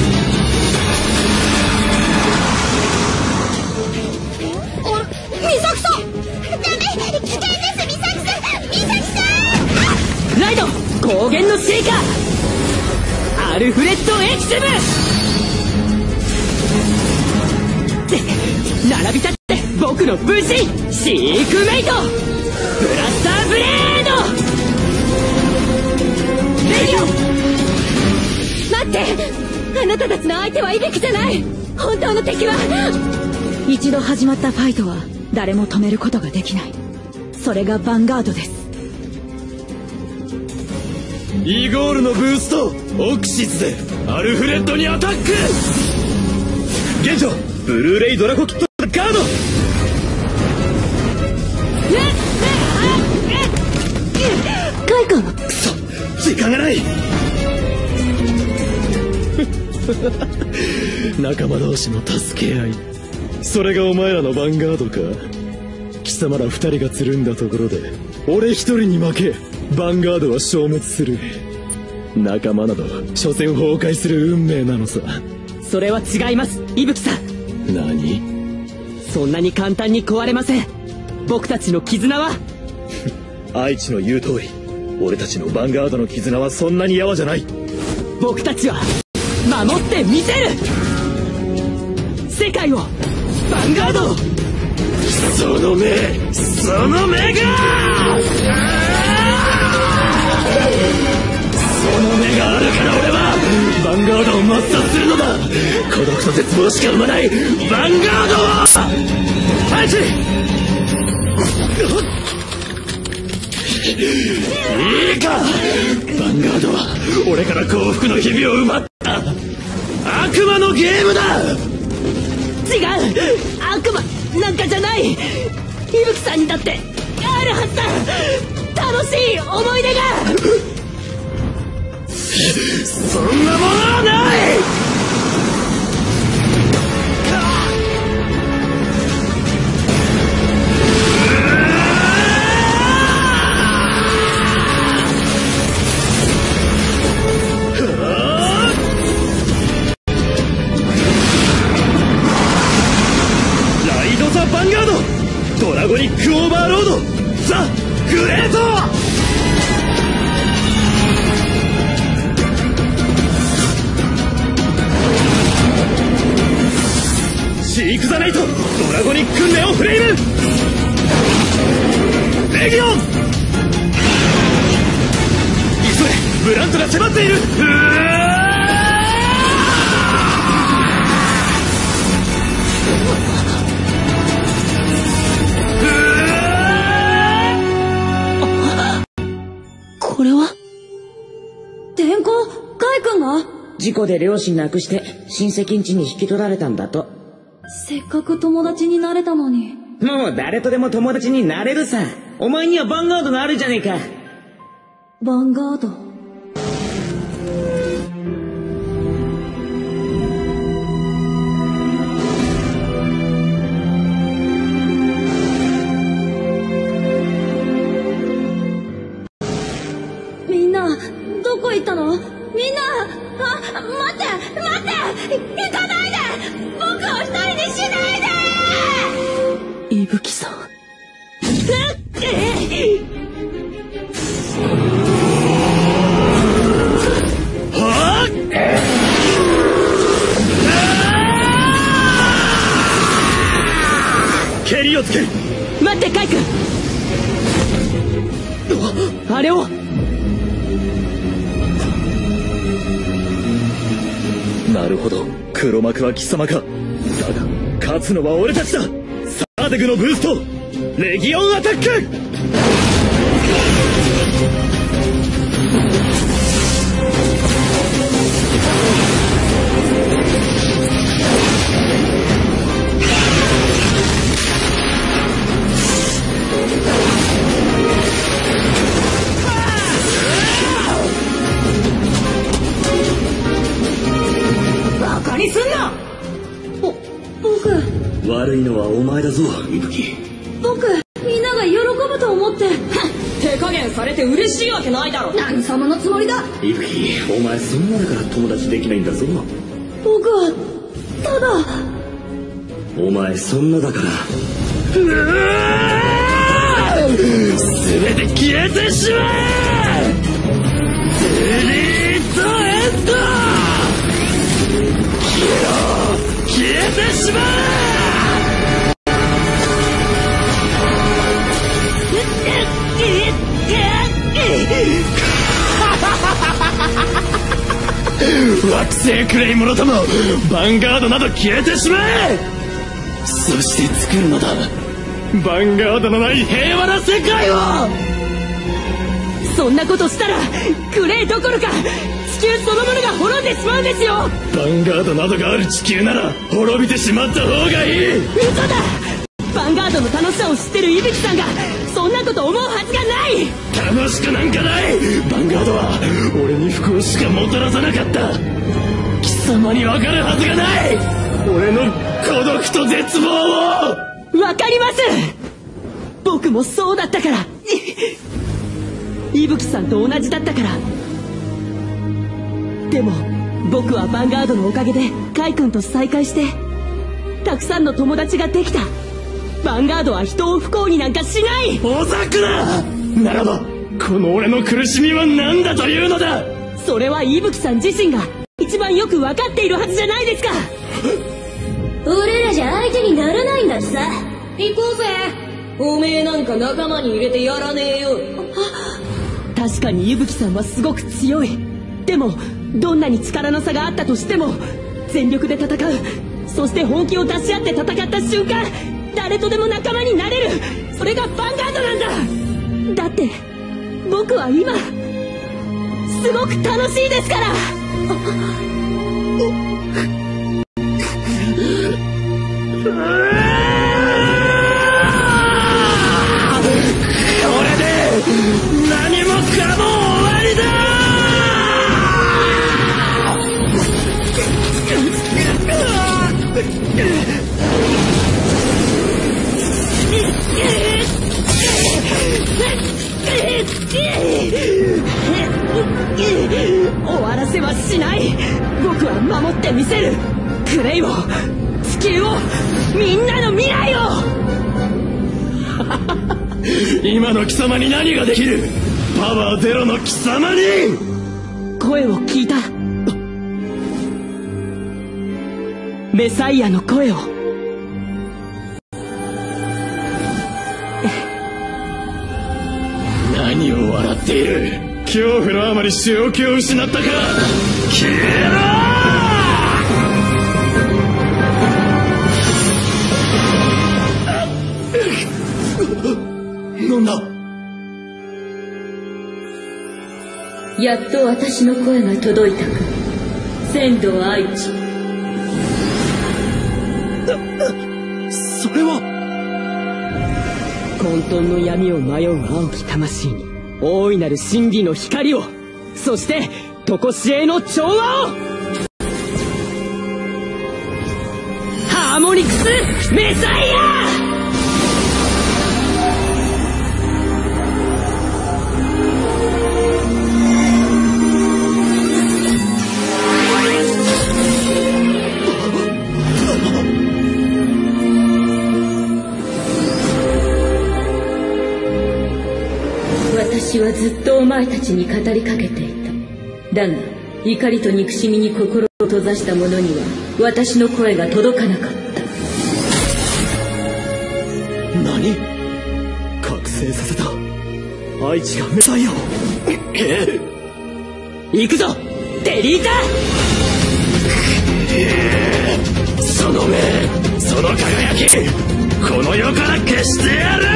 あ、ミサキさんダメ、危険です。ミサキさんミサキさんライド高原のシェイカーアルフレッドエキシブ。並び立って僕の分身シークメイトブラスターブレード。レディオ待って、あなたたちの相手はイベキじゃない。本当の敵は一度始まったファイトは誰も止めることができない。それがヴァンガードです。 イゴールのブーストオクシズでアルフレッドにアタック。 現状ブルーレイドラコキットガード。 カイ君くそ時間がない。 仲間同士の助け合い、それがお前らのヴァンガードか。貴様ら二人がつるんだところで俺一人に負けヴァンガードは消滅する。仲間など所詮崩壊する運命なのさ。 それは違います伊吹さん。 何？ そんなに簡単に壊れません。僕たちの絆は愛知の言う通り、俺たちのヴァンガードの絆はそんなにやわじゃない。 僕たちは守ってみせる。世界をヴァンガード。 その目その目がその目があるから俺はヴァンガードを抹殺するのだ。孤独と絶望しか生まないヴァンガードを。愛知いいか、ヴァンガードは俺から幸福の日々を奪った悪魔のゲームだ。 違う、悪魔なんかじゃない。伊吹さんにだってあるはずだ。楽しい思い出が。 そんなものはない。 ライド・ザ・ヴァンガードドラゴニック・オーバーロードザ・グレート。シーク・ザ・ネイトドラゴニック・ネオ・フレイムレギオン。急げブラントが迫っている。うこれは天候カイ君が事故で両親亡くして親戚ん家に引き取られたんだと。 せっかく友達になれたのに。 もう誰とでも友達になれるさ。お前にはヴァンガードがあるじゃねえか。 ヴァンガード。みんなどこ行ったの？みんな、あ、待って待って、行かないで。僕を一人にしないで。 伊吹さん。 はぁ！蹴りをつける。 待ってカイ君。あれを。 なるほど、黒幕は貴様か。だが勝つのは俺たちだ。サーデグのブースト、レギオンアタック。 バカにすんな。 ぼ僕悪いのはお前だぞ、伊吹。 僕みんなが喜ぶと思って。 手加減されて嬉しいわけないだろ。 何様のつもりだ。 伊吹、お前そんなだから友達できないんだぞ。 僕はただ。 お前そんなだから。 うわー！全て消えてしまえ！デリートエンド！消えろ！消えてしまえ！惑星クレイモノともヴァンガードなど消えてしまえ！そして作るのだ、ヴァンガードのない平和な世界を！ そんなことしたらクレイどころか地球そのものが滅んでしまうんですよ。 ヴァンガードなどがある地球なら滅びてしまった方がいい。 嘘だ。ヴァンガードの楽しさを知ってる伊吹さんがそんなこと思うはずがない。 楽しくなんかない。ヴァンガードは俺に不幸しかもたらさなかった。貴様に分かるはずがない、俺の孤独と絶望を。 わかります。僕もそうだったから。伊吹さんと同じだったから。でも僕はヴァンガードのおかげでカイ君と再会してたくさんの友達ができた。ヴァンガードは人を不幸になんかしない。 おざくな。ならばこの俺の苦しみは何だというのだ。 それは伊吹さん自身が一番よく分かっているはずじゃないですか。 俺らじゃ相手にならないんだってさ。行こうぜ。 おめえなんか仲間に入れてやらねえよ。確かに伊吹さんはすごく強い。でもどんなに力の差があったとしても全力で戦う、そして本気を出し合って戦った瞬間誰とでも仲間になれる。それがヴァンガードなんだ。だって僕は今すごく楽しいですから。 これで何もかも終わりだ。 終わらせはしない。僕は守ってみせる。クレイを、地球を、みんなの未来を。 今の貴様に何ができる。パワーゼロの貴様に。 声を聞いた。メサイアの声を。 何を笑っている。恐怖のあまり正気を失ったか。消えろー。なんだ。 やっと私の声が届いたか、仙道愛知。 それは混沌の闇を迷う青き魂に大いなる真理の光を、そして常しえの調和を。ハーモニクスメサイア。 はずっとお前たちに語りかけていた。だが怒りと憎しみに心を閉ざした者には私の声が届かなかった。 何？覚醒させた愛知がメサイアを。 行くぞデリータ。 その目、その輝き、この世から消してやる。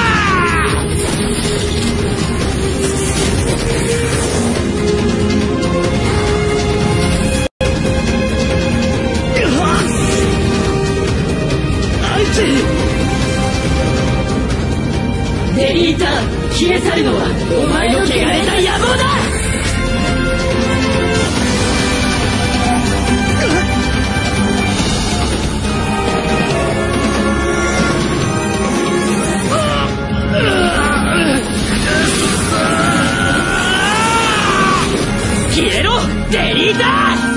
デリーター、消え去るのはお前の汚れた野望だ。消えろデリーター。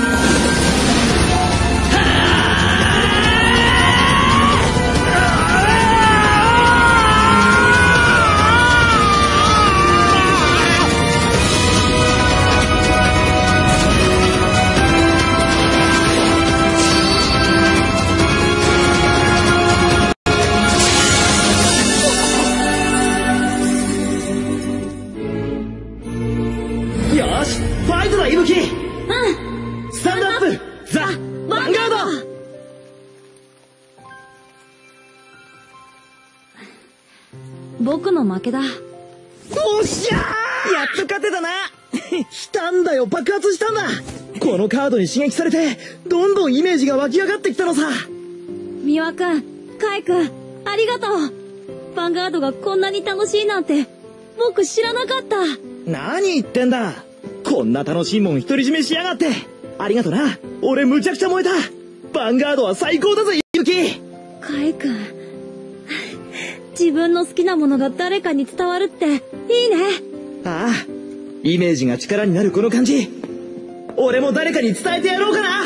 僕の負けだ。 おっしゃー、やっと勝てたな。来たんだよ、爆発したんだ。このカードに刺激されてどんどんイメージが湧き上がってきたのさ。 三輪くん、カイくん、ありがとう。ヴァンガードがこんなに楽しいなんて僕知らなかった。 何言ってんだ、こんな楽しいもん独り占めしやがって。ありがとな、俺むちゃくちゃ燃えた。ヴァンガードは最高だぜユキ。 カイくん、自分の好きなものが誰かに伝わるっていいね。 ああ、イメージが力になるこの感じ、俺も誰かに伝えてやろうかな。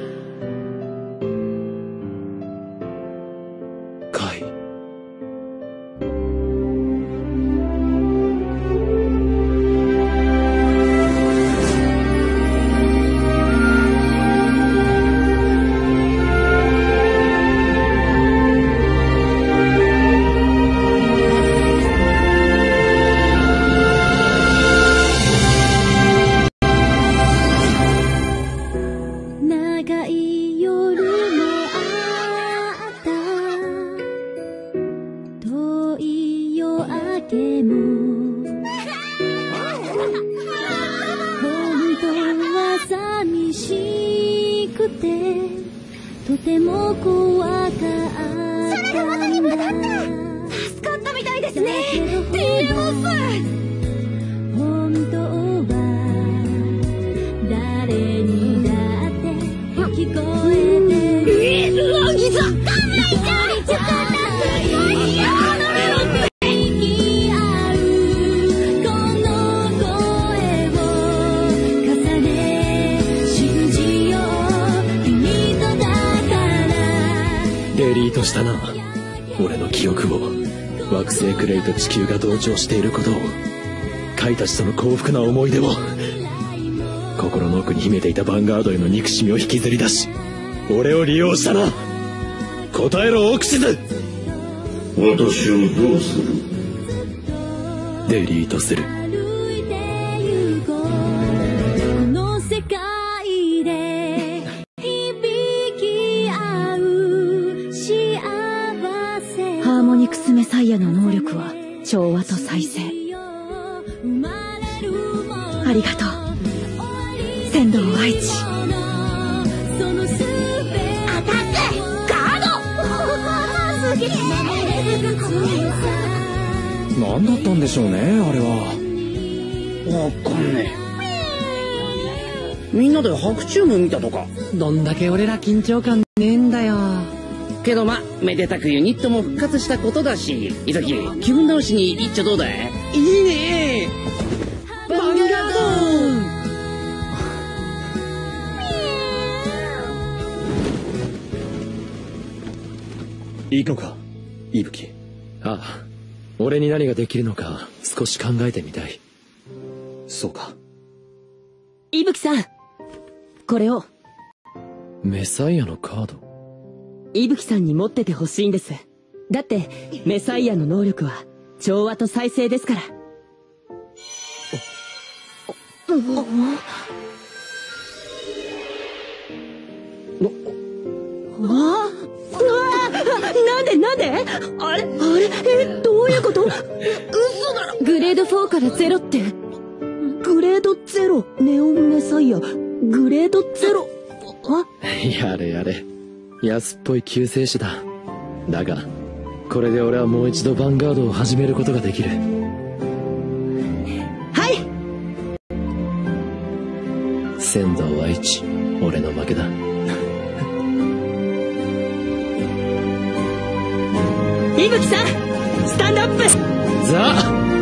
カイ、 とても怖かったんだ。それほどにもだった。助かったみたいですね。ティーエムエス。本当は誰にだって聞こえてる。えー、ラギザ。カメちゃん。ちょっと待って。やめろって。 デリートしたな、俺の記憶を。惑星クレイと地球が同調していることを、カイたちとの幸福な思い出を、心の奥に秘めていたヴァンガードへの憎しみを引きずり出し、俺を利用したな。答えろオクシズ。 私をどうする？ デリートする。 ハーモニクスメサイアの能力は調和と再生。ありがとう仙道愛知。 アタックガード。すげえ。 何だったんでしょうね、あれは。 わかんねえ。みんなで白チューム見たとか。 どんだけ俺ら緊張感ねえんだよ。 けどま、めでたくユニットも復活したことだし、いざき気分直しに一丁どうだい？ いいねー。ヴァンガード。いいのか、伊吹。ああ、俺に何ができるのか少し考えてみたい。 そうか。 伊吹さん、これを。 メサイアのカード。 伊吹さんに持っててほしいんです。だってメサイアの能力は調和と再生ですから。わあ、うわ、なんでなんで、あれあれ、え、どういうこと？嘘だろ。グレードフォーからゼロって、グレードゼロ、ネオンメサイア、グレードゼロ。あ、 やれやれ、安っぽい救世主だ。だがこれで俺はもう一度ヴァンガードを始めることができる。 はい。 仙道愛知、俺の負けだ。 伊吹さん、スタンドアップ。 ザ